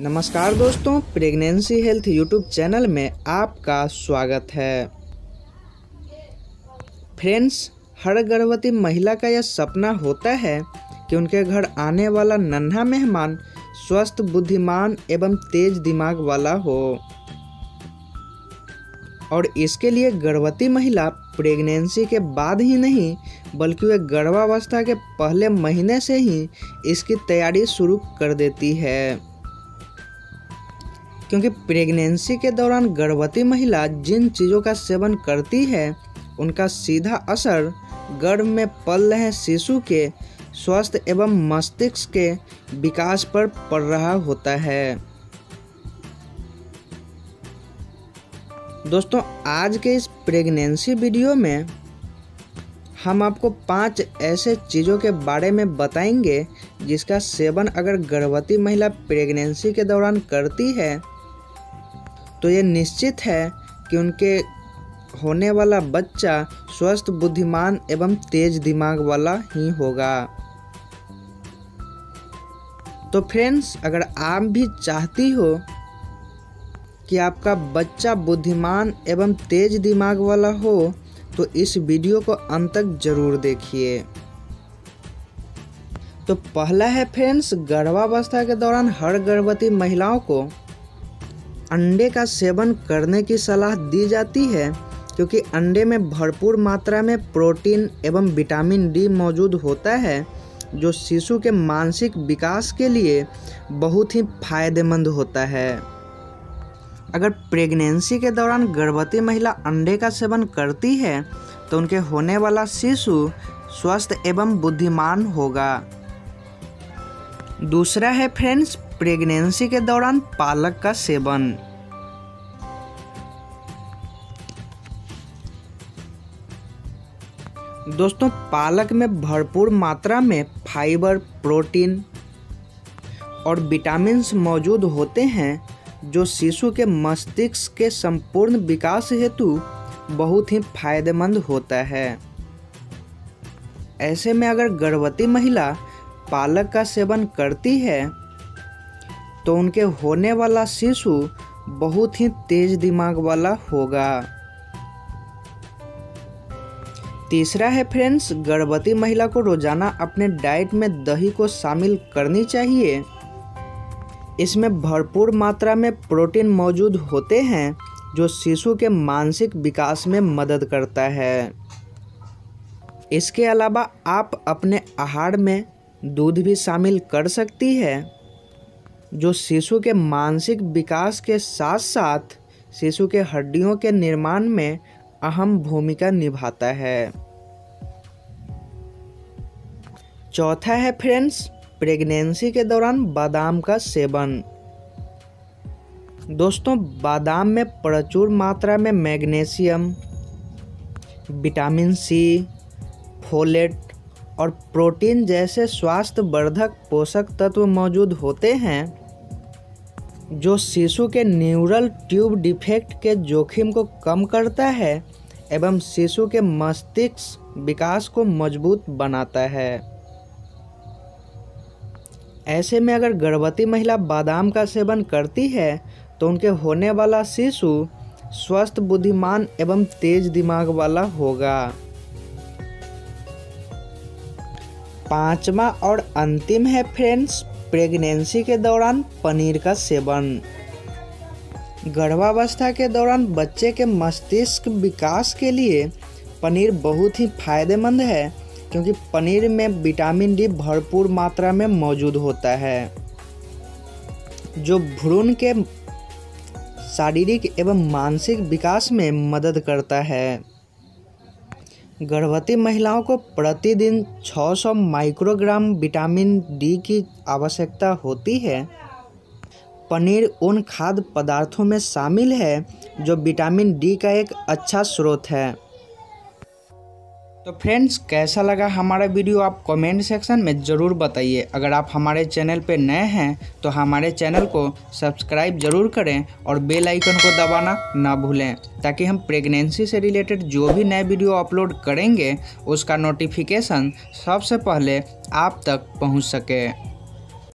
नमस्कार दोस्तों, pregnancy health YouTube channel में आपका स्वागत है। फ्रेंड्स, हर गर्भवती महिला का यह सपना होता है कि उनके घर आने वाला नन्हा मेहमान स्वस्थ, बुद्धिमान एवं तेज दिमाग वाला हो। और इसके लिए गर्भवती महिला प्रेगनेंसी के बाद ही नहीं बल्कि वे गर्भावस्था के पहले महीने से ही इसकी तैयारी शुरू कर देती है, क्योंकि प्रेगनेंसी के दौरान गर्भवती महिला जिन चीज़ों का सेवन करती है उनका सीधा असर गर्भ में पल रहे शिशु के स्वास्थ्य एवं मस्तिष्क के विकास पर पड़ रहा होता है। दोस्तों, आज के इस प्रेगनेंसी वीडियो में हम आपको 5 ऐसे चीज़ों के बारे में बताएंगे जिसका सेवन अगर गर्भवती महिला प्रेगनेंसी के दौरान करती है तो ये निश्चित है कि उनके होने वाला बच्चा स्वस्थ, बुद्धिमान एवं तेज दिमाग वाला ही होगा। तो फ्रेंड्स, अगर आप भी चाहती हो कि आपका बच्चा बुद्धिमान एवं तेज दिमाग वाला हो तो इस वीडियो को अंत तक जरूर देखिए। तो पहला है फ्रेंड्स, गर्भावस्था के दौरान हर गर्भवती महिलाओं को अंडे का सेवन करने की सलाह दी जाती है, क्योंकि अंडे में भरपूर मात्रा में प्रोटीन एवं विटामिन डी मौजूद होता है जो शिशु के मानसिक विकास के लिए बहुत ही फायदेमंद होता है। अगर प्रेगनेंसी के दौरान गर्भवती महिला अंडे का सेवन करती है तो उनके होने वाला शिशु स्वस्थ एवं बुद्धिमान होगा। दूसरा है फ्रेंड्स, प्रेगनेंसी के दौरान पालक का सेवन। दोस्तों, पालक में भरपूर मात्रा में फाइबर, प्रोटीन और विटामिन्स मौजूद होते हैं जो शिशु के मस्तिष्क के संपूर्ण विकास हेतु बहुत ही फायदेमंद होता है। ऐसे में अगर गर्भवती महिला पालक का सेवन करती है तो उनके होने वाला शिशु बहुत ही तेज दिमाग वाला होगा। तीसरा है फ्रेंड्स, गर्भवती महिला को रोजाना अपने डाइट में दही को शामिल करनी चाहिए। इसमें भरपूर मात्रा में प्रोटीन मौजूद होते हैं जो शिशु के मानसिक विकास में मदद करता है। इसके अलावा आप अपने आहार में दूध भी शामिल कर सकती है जो शिशु के मानसिक विकास के साथ साथ शिशु के हड्डियों के निर्माण में अहम भूमिका निभाता है। चौथा है फ्रेंड्स, प्रेगनेंसी के दौरान बादाम का सेवन। दोस्तों, बादाम में प्रचुर मात्रा में मैग्नीशियम, विटामिन सी, फोलेट और प्रोटीन जैसे स्वास्थ्यवर्धक पोषक तत्व मौजूद होते हैं जो शिशु के न्यूरल ट्यूब डिफेक्ट के जोखिम को कम करता है एवं शिशु के मस्तिष्क विकास को मजबूत बनाता है। ऐसे में अगर गर्भवती महिला बादाम का सेवन करती है तो उनके होने वाला शिशु स्वस्थ, बुद्धिमान एवं तेज दिमाग वाला होगा। पांचवा और अंतिम है फ्रेंड्स, प्रेगनेंसी के दौरान पनीर का सेवन। गर्भावस्था के दौरान बच्चे के मस्तिष्क विकास के लिए पनीर बहुत ही फायदेमंद है, क्योंकि पनीर में विटामिन डी भरपूर मात्रा में मौजूद होता है जो भ्रूण के शारीरिक एवं मानसिक विकास में मदद करता है। गर्भवती महिलाओं को प्रतिदिन 600 माइक्रोग्राम विटामिन डी की आवश्यकता होती है। पनीर उन खाद्य पदार्थों में शामिल है जो विटामिन डी का एक अच्छा स्रोत है। तो फ्रेंड्स, कैसा लगा हमारा वीडियो आप कमेंट सेक्शन में ज़रूर बताइए। अगर आप हमारे चैनल पे नए हैं तो हमारे चैनल को सब्सक्राइब ज़रूर करें और बेल आइकन को दबाना ना भूलें, ताकि हम प्रेगनेंसी से रिलेटेड जो भी नए वीडियो अपलोड करेंगे उसका नोटिफिकेशन सबसे पहले आप तक पहुंच सके।